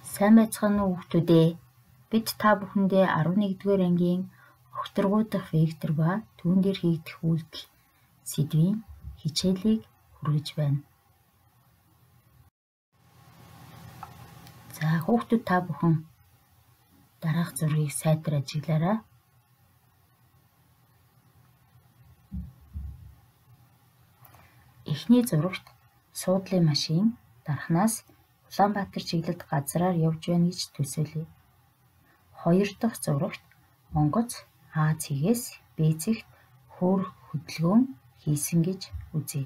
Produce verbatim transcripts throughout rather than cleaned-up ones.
Сайн байцгаана уу хүүхдүүд ээ. Бид та бүхэндээ арван нэгдүгээр ангийн огторгуу дахь вектор ба түүн дээр хийгдэх үйлдэл сэдвийн хичээлийг хүргэж байна. За хүүхдүүд та бүхэн дараах зургийг сайтар ажиглаарай. Эхний зурагт суудлын машин дарахнаас Улаанбаатар чиглэлд газраар явж байна гэж төсөөлье. Хоёр дахь зурагт онгоц А цэгээс Б цэгт хөөрөх хөдөлгөөн хийсэн гэж үзье.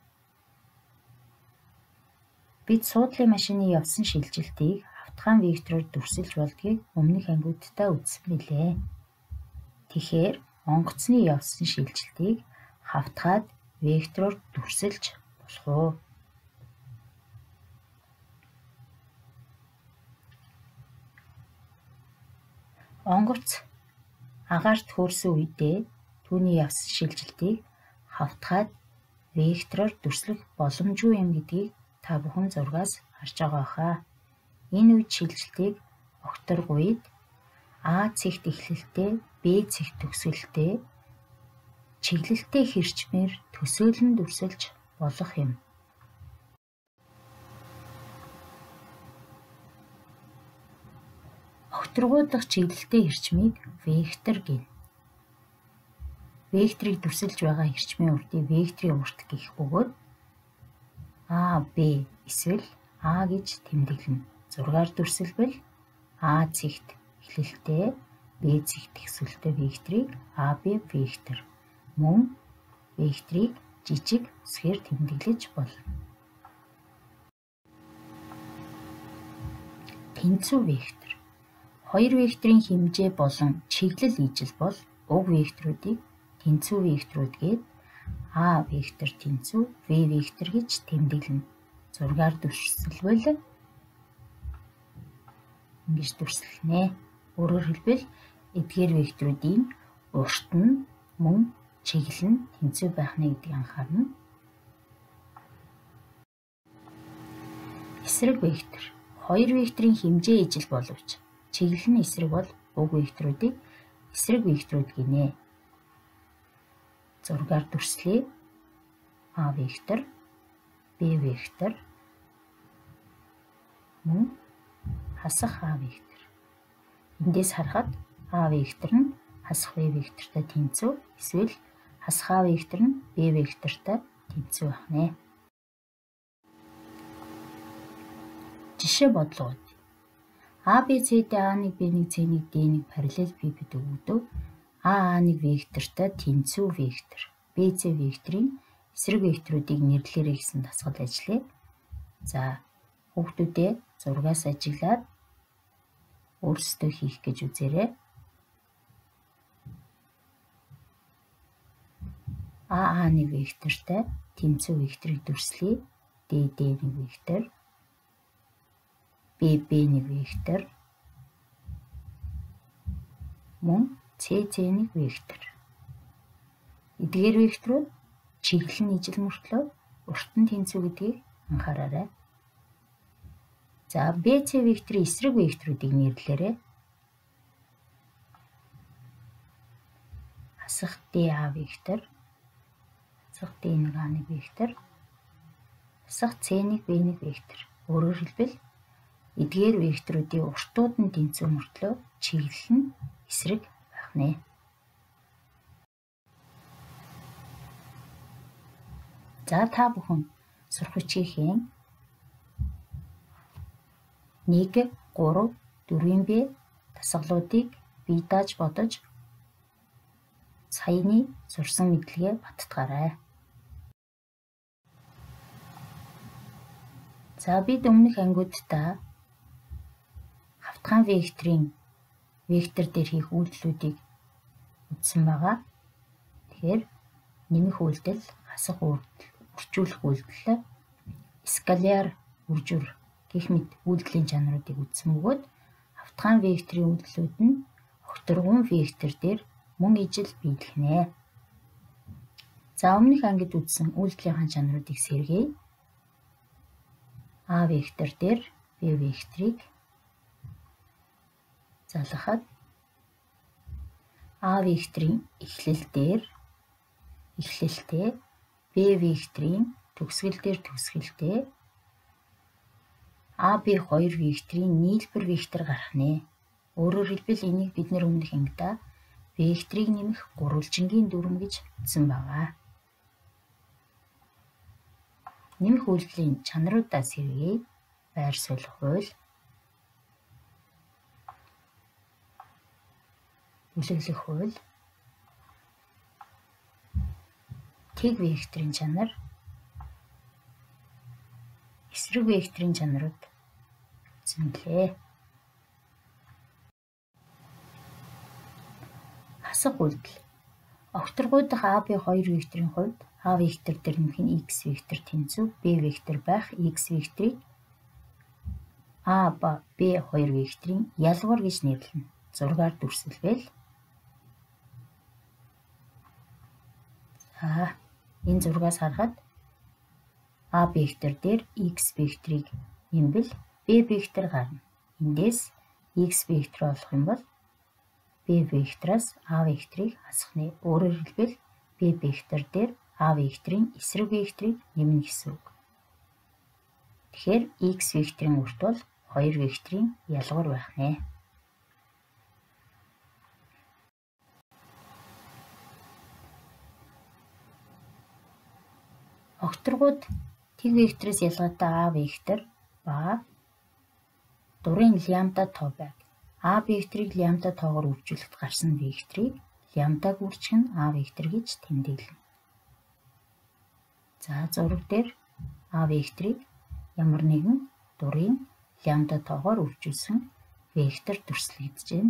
Бид суудлын машины явсан шилжилтийг хавтгайн вектороор дүрсэлж болдгийг өмнөх ангиудтаа үзсэн билээ. Тэгэхээр онгоцны явсан шилжилтийг хавтгаад вектороор дүрсэлж болох уу? Онгоц агаарт хөөрсөн үедээ түүний явсан шилжилтийг хавтгаад вектороор дүрслэх боломжгүй юм гэдгийг та бүхэн зургаас харж байгаа хаа. Энэ үед шилжилтийг огторгуйд А цэгт эхлэлтэй Б цэгт төгсгөлтэй чиглэлтэй хэрчмээр төсөөлөн дүрсэлж болох юм. Огторгуй дахь чиглэлтэй хэрчмийг вектор гэнэ. Векторыг дүрсэлж байгаа хэрчмийн уртыг векторын урт гэх бөгөөд А, Б эсвэл А гэж тэмдэглэнэ. Зургаар дүрсэлбэл А цэгт эхлэлтэй Б цэгт төгсгөлтэй векторыг А Б вектор мөн векторыг жижиг үсгээр тэмдэглэж болно. Тэнцүү вектор. Хоёр векторын хэмжээ болон чиглэл ижил бол уг векторуудыг тэнцүү векторууд гээд А вектор тэнцүү В вектор гэж тэмдэглэнэ. Зургаар дүрсэлбэл ингэж дүрслэнэ. Өөрөөр хэлбэл эдгээр векторуудын урт нь мөн чиглэл нь тэнцүү байх нь гэдгийг анхаарна. Эсрэг вектор. Хоёр векторын хэмжээ ижил боловч чиглэл нь эсрэг бол уг векторуудыг эсрэг векторууд гинэ. Зургаар дүрслэе. А вектор, Б вектор мөн хасах А вектор. Эндээс харахад А вектор нь хасах В вектортой тэнцүү, эсвэл хасах А вектор нь Б вектортой тэнцүү байх нэ. Жишээ бодлогод А Б Ц'дээ А нэг Б нэг С нэг Д нэг параллел бий гэдэг өгдөг. А А нэг вектортой тэнцүү вектор Б С векторын эсрэг векторуудыг нэрлээрэй гэсэн дасгал ажиллая. За хүүхдүүдээ зургаас ажиглаад өөрсдөө хийх гэж үзээрэй. А А нэг вектортой тэнцүү векторыг дүрслэе. Д Д нэг вектор, Б Б нэг вектор мөн С С нэг вектор. Эдгээр векторууд чиглэл нь ижил мөртлөө урт нь тэнцүү гэдгийг анхаараарай. За Б С векторын эсрэг векторуудыг нэрлээрэй. Хасах Д А вектор, хасах Д нэг А нэг вектор, хасах С нэг Б нэг вектор. Өөрөөр хэлбэл эдгээр векторуудын уртууд нь тэнцүү мөртлөө чиглэл нь эсрэг байх нэ. За та бүхэн сурах бичгийн нэг, гурав, дөрвийн Б дасгалуудыг бие дааж бодож саяны сурсан мэдлэгээ баттгаарай. За бид өмнөх ангиудтаа хавтгайн векторын вектор дээр хийх үйлдэлүүдийг үзсэн байгаа. Тэгэхээр нэмэх үйлдэл, хасах үйлдэл, үржүүлэх үйлдэл, скаляр үржүр гэх мэт үйлдэлийн чанаруудыг үзсэн бөгөөд хавтгайн векторын үйлдэлүүд нь огторгуун вектор дээр мөн ижил биелгэнэ. За өмнөх ангид үзсэн үйлдэлийн чанаруудыг сэргээе. А вектор дээр Б векторыг залгахад А векторын эхлэл дээр эхлэлтэй, Б векторын төгсгөл дээр төгсгөлтэй А Б хоёр векторын нийлбэр вектор гарах нэ. Өөрөөр хэлбэл энийг бид нэр өмнөх ангидаа векторыг нэмэх гурвалжингийн дүрм гэж үзсэн байгаа. Нэмэх үйлдэлийн чанаруудаас сэргээе. Байр суурь хууль, бүлэглэх хууль, тэг векторын чанар, эсрэг векторын чанарууд үзүүлээ. Хасах үйлдэл. Огторгуйдах А Б хоёр векторын хувьд А вектор дээр нэмэх нь X вектор тэнцүү Б вектор байх X векторыг А ба Б хоёр векторын ялгуур гэж нэрлэнэ. Зургаар дүрсэлвэл за энэ зургаас харахад А вектор дээр X векторыг нэмбэл Б вектор гарна. Эндээс X вектор олох юм бол Б вектороос А векторыг хасах нэ. Өөрөөр хэлбэл Б вектор дээр А векторын эсрэг векторыг нэмнэ гэсэн үг. Тэгэхээр X векторын урт бол хоёр векторын ялгуур байх нэ. Огторгууд тэг вектороос ялгаатай А вектор ба дурын лямбда тоо байг. А векторыг лямбда тоогоор үржүүлэхэд гарсан векторыг лямбдаг үржих нь А вектор гэж тэмдэглэнэ. За зураг дээр А векторыг ямар нэгэн дурын лямбда тоогоор үржүүлсэн вектор дүрслэгдэж байна.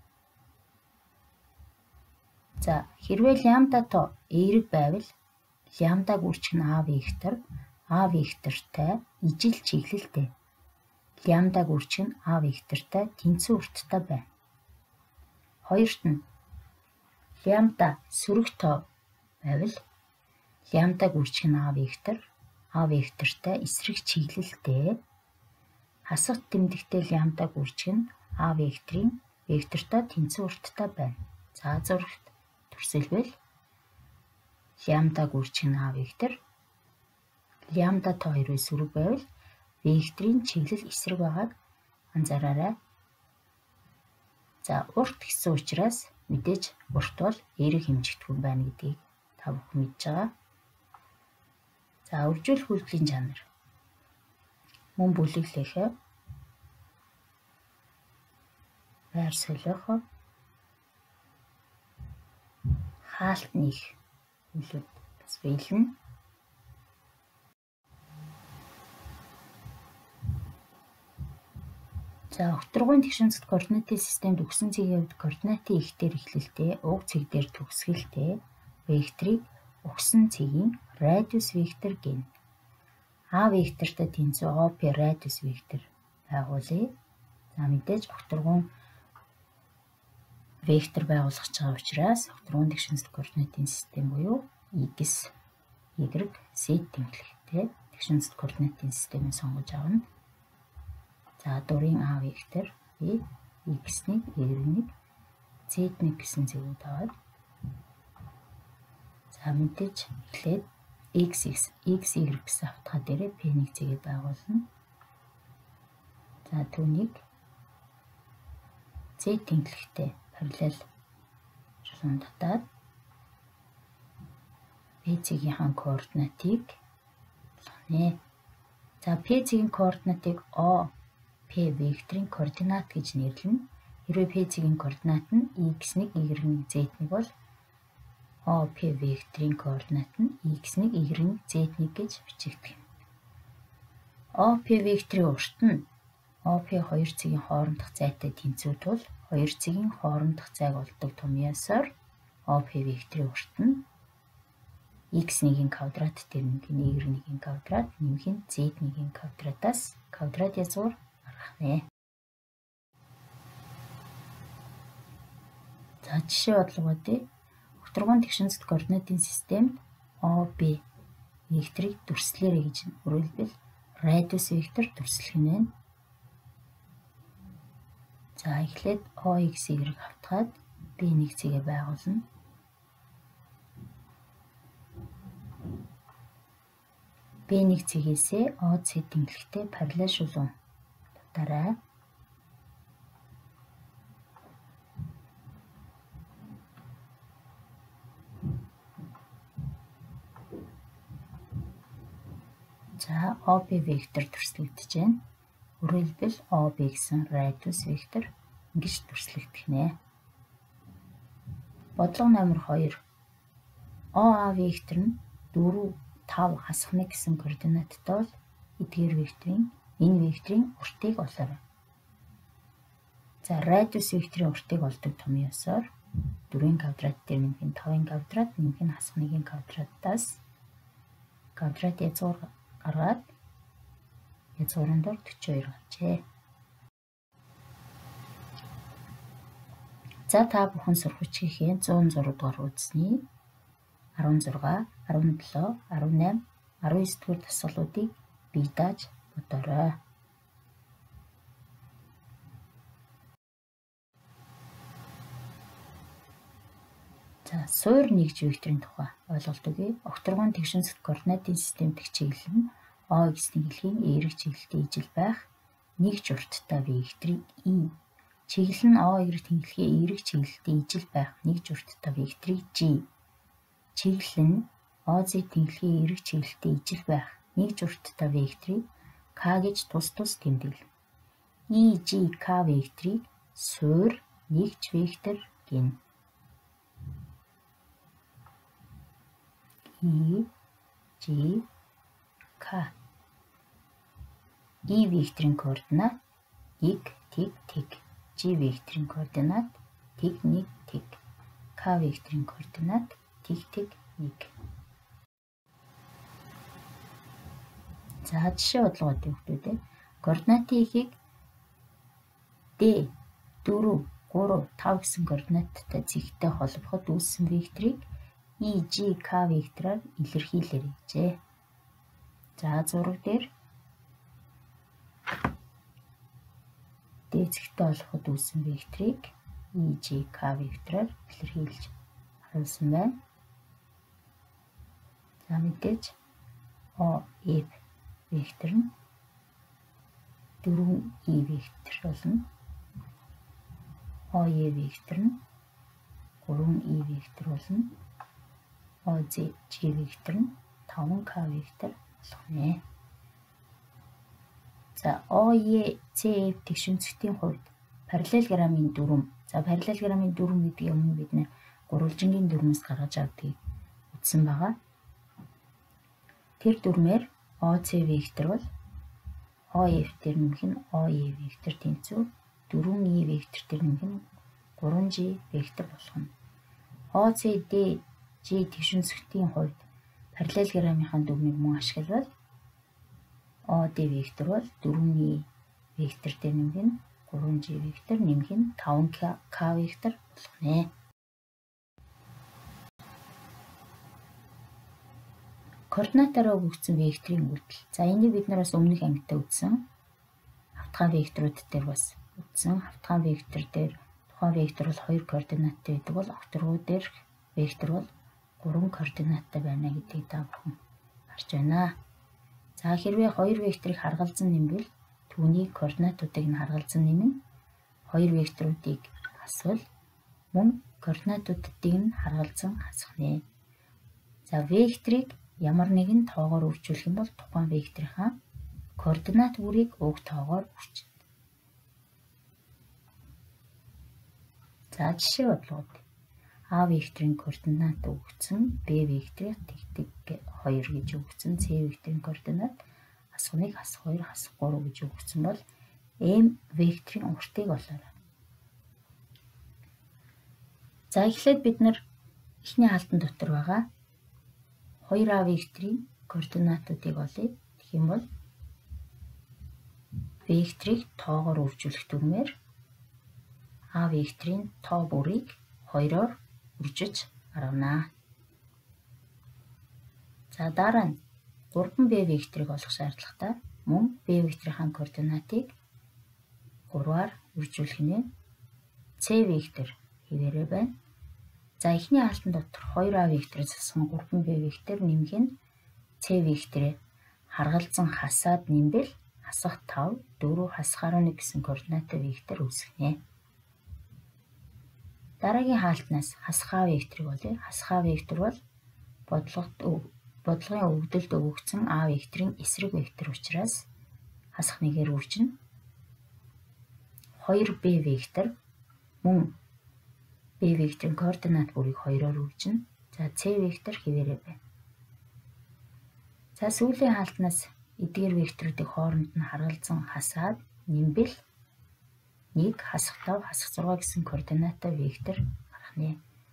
За хэрвээ лямбда тоо эерэг байвал лямбдаг үржих нь А вектор, А вектортай ижил чиглэлтэй. Лямбдаг үржих нь А вектортай тэнцүү урттай байна. Хоёрт нь лямбда сөрөг тоо байвал лямбдаг үржих нь А вектор, А вектортай эсрэг чиглэлтэй. Хасах тэмдэгтэй лямбдаг үржих нь А векторын вектортой тэнцүү урттай байна. За зурагт дүрсэлвэл лямбдаг үржих нь А вектор, лямбда тоо хэрвээ сөрөг байвал векторын чиглэл эсрэг байгааг анзаараарай. За урт гэсэн учраас мэдээж урт бол эерэг хэмжигдэхүүн байна гэдгийг та бүхэн мэдж байгаа. За үржүүлэх үйлдэлийн чанар. Мөн бүлэглэхээ, байр солиох, хаалт нээх үйлүүд бас биелнэ. За огторгуйн тэгшинцэд координатын системд өгсөн цэгийн хувьд координатын ихтер эхлэлтэй, уг цэг дээр төгсгөлтэй векторыг өгсөн цэгийн радиус вектор гэнэ. А вектортой тэнцүү О П радиус вектор байгуулъя. За мэдээж огторгуйн вектор байгуулах гэж байгаа учраас огторгуйн тэгшинцэд координатын систем буюу X, Y, Z тэмдэглэхтэй тэгшинцэд координатын системийг сонгож авна. За дурын А вектор би X нэг, Y нэг, Z нэг гэсэн зэвүүд аваад за мэдээж эхлээд X, X, Y гэсэн автгаа дээрээ P нэг зэгийг байгуулна. За түүнийг Z тэмдэглэхтэй параллел шалгуун татаад P цэгийнхаа координатыг болгоно. За P цэгийн координатыг O P векторын координат гэж нэрлэнэ. Хэрвээ P цэгийн координат нь X нэг, Y нэг, Z нэг бол O P векторын координат нь X нэг, Y нэг, Z нэг гэж бичигдэх. O P векторын урт нь O P хоёр цэгийн хоорондох зайтай тэнцүү тул хоёр цэгийн хоорондох зайг олдог тумьяасаар O P векторын урт нь X нэг-ийн квадрат дээр нэг нь Y нэг-ийн квадрат нэмэх нь Z нэг-ийн квадратаас квадрат язгуур гаргах нэ. За жишээ бодлого бодъё. Огторгуйн тэгшинцэд координатын системд О Б векторыг дүрслээрэй гэж өрөөлбөл радиус вектор дүрслэх нь байна. За эхлээд о x-ийг хавтгаад b нэг цэгээ байгуулна. b нэг цэгээсээ о c тэмдэгтэй параллел шулуун дутаарай. За ОБ вектор төрслөгдөж байна. Өөрөлдвөл ОБ гэсэн радиус вектор ингэж төрслөгдөх нэ. Бодлого номер хоёр. ОА вектор нь дөрөв, тав хасах нэг гэсэн координаттай бол эдгээр векторын энэ векторын уртыг олоорой. За радиус векторын уртыг олдог томьёо ёсоор дөрвийн квадрат дээр нэмэх нь тавын квадрат, нэмэх нь хасах нэгний квадратаас квадрат язгуур гаргаад язгуурын дор төрт и хоёр гарчээ. За та бүхэн сурах хүчийнхээ зуун зураг дугаар үзсний арван зураг, арван долоо, арван найман, арван девять дугаар дасгалуудыг бие дааж бодоорой. За суур нэгж векторын тухай ойлголт өгье. Огторгон тэгшин зүт координатын системдх чиглэл нь о x-ийн хэлхийн эерэг чиглэлтэй ижил байх нэгж урттай векторыг и. Чиглэл нь о y тэнхлэгийн эерэг чиглэлтэй ижил байх нэгж урттай векторыг g. Чиглэл нь о z тэнхлэгийн эерэг чиглэлтэй ижил байх нэгж урттай векторыг k гэж тус тус тэмдэглэнэ. И, G, K векторыг суур нэгж вектор гэнэ. И, G, K. И векторын координат нэг, тэг, тэг. G векторын координат тэг, нэг, тэг. K векторын координат тэг, тэг, нэг. За жишээ бодлоготой хүүхдүүд координатын ихийг D дөрөв, гурав, тав гэсэн координаттай зэгтэй холбоход үүссэн векторыг И, G, K вектороор илэрхийлээрэй гэжээ. За зураг дээр D зэгтэй олоход үүссэн векторыг И, G, K вектороор илэрхийлж харуулсан байна. За мэдээж О, F вектор нь дөрвөн И вектор болно. О, E вектор нь гурван И вектор болно. О, Z, G вектор нь таван K вектор болох нэ. За О, E, Z, F тэгшинцэгтийн хувьд параллелограммын дүрм. За параллелограммын дүрм гэдэг юм бид нэ гурвалжингийн дүрмээс гаргаж авдгийг үзсэн байгаа. Тэр дүрмээр О, Z вектор бол О, F дээр нэмэх нь О, E вектор тэнцүү, дөрвөн И вектор дээр нэмэх нь гурван G вектор болох нь. О, Z, D, G тэгшинцэгтийн хувьд параллелограммынхаа дүрмийг мөн ашиглавал О, D вектор бол дөрвөн И вектор дээр нэмэх нь гурван G вектор, нэмэх нь таван K вектор болох нэ. Координатаараа өгөгдсөн векторын үйлдэл. За энийг бид нар бас өмнөх ангидаа үзсэн. Хавтгай векторууд дээр бас үзсэн. Хавтгай вектор дээр тухайн вектор бол хоёр координаттай байдаг бол огторгуу дээр вектор бол гурван координаттай байна гэдгийг та бүхэн харж байна. За хэрвээ хоёр векторыг харгалзан нэмвэл түүний координатуудыг нь харгалзан нэмнэ. Хоёр векторуудыг хасвал мөн координатуудыг нь харгалзан хасах нэ. За векторыг ямар нэгэн тоогоор үржүүлэх юм бол тухайн векторынхаа координат бүрийг уг тоогоор үржүүлнэ. За жишээ бодлогод А векторын координат өгөгдсөн, Б векторыг тэгтэг хоёр гэж өгөгдсөн, С векторын координат хасах нэг, хасах хоёр, хасах гурав гэж өгөгдсөн бол М векторын уртыг олоорой. За эхлээд бид нар эхний хаалтан дотор байгаа хоёр А векторын координатуудыг олъё. Тэгэх юм бол векторыг тоогоор үржүүлэх дүрмээр А векторын тоо бүрийг хоёроор үржиж гаргана. За дараа нь гурван Б векторыг олох шаардлагатай. Мөн Б векторынхаа координатыг гурваар үржүүлэх нэ. С вектор хэвээрээ байна. За эхний хаалтан дотор хоёр а векторыг засах нь гурван б вектор нэмэх нь С векторыг харгалзан хасаад нэмбэл хасах тав, дөрөв, хасах арван нэг гэсэн координаттай вектор үүсгэнэ. Дараагийн хаалтнаас хасах а векторыг болъё. Хасах а вектор бол бодлогот бодлогын өвгдөлд өгөгдсөн а векторын эсрэг вектор учраас хасах нэгээр үржинэ. хоёр б вектор мөн б векторын координат бүрийг хоёроор үржинэ. За С вектор хэвээрээ байна. За сүүлийн хаалтнаас эдгээр векторуудыг хооронд нь харгалзан хасаад нэмбэл нэг, хасах тав, хасах зургаа гэсэн координаттай вектор гарах нэ.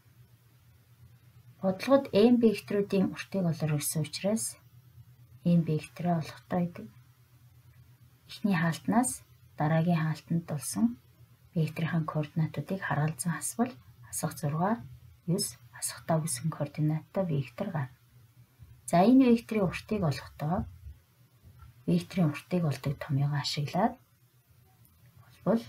Бодлогод m векторуудын уртыг олоор өгсөн учраас m вектороо олохтой байдаг. Эхний хаалтнаас дараагийн хаалтанд болсон векторын координатуудыг харгалзан хасвал хасах зургаа, девять, хасах тав гэсэн координаттай вектор гарна. За энэ векторын уртыг олохдоо векторын уртыг олдог томьёогоо ашиглаад болбол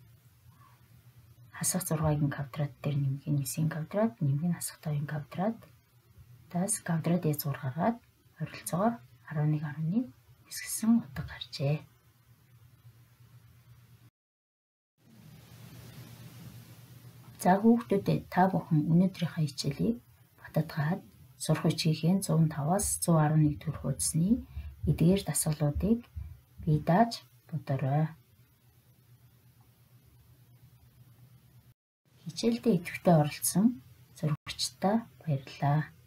хасах зургагийн квадрат дээр нэмэх нь девять-ийн квадрат, нэмэх нь хасах тавын квадрат. Тас квадрат язгуур гаргаад ойролцоогоор арван нэг арван нэг гэсэн утга гарчээ. За хүүхдүүдээ та бүхэн өнөөдрийнхээ хичээлийг батадгаад сурах бичгийн зуун таваас зуун арван нэг төрөх үзсний эдгээр дасгалуудыг бие дааж бодорой. Хичээлдээ идэвхтэй оролцсон сурагчдаа баярлалаа.